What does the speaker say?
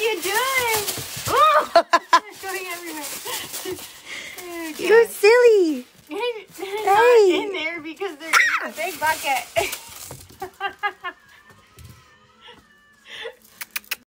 you doing? Oh, it's going everywhere. You're silly. They're not in there because they're in a big bucket.